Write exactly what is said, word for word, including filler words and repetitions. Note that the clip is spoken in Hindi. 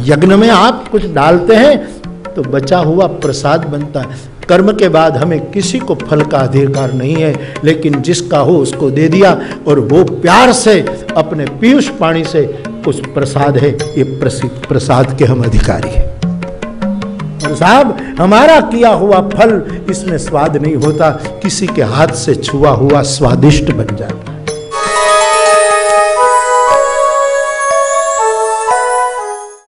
यज्ञ में आप कुछ डालते हैं तो बचा हुआ प्रसाद बनता है। कर्म के बाद हमें किसी को फल का अधिकार नहीं है, लेकिन जिसका हो उसको दे दिया और वो प्यार से अपने पीयूष पानी से उस प्रसाद है, ये प्रसाद के हम अधिकारी हैं। और साहब हमारा किया हुआ फल इसमें स्वाद नहीं होता, किसी के हाथ से छुआ हुआ स्वादिष्ट बन जाता।